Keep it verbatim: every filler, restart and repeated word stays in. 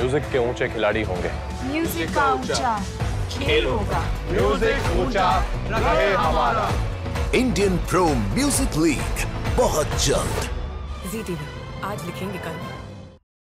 Music के ऊंचे खिलाड़ी होंगे। म्यूजिक का ऊंचा खेल होगा। म्यूजिक ऊंचा रहे हमारा। इंडियन प्रो म्यूजिक लीग बहुत जल्द। जी टीवी आज लिखेंगे कल।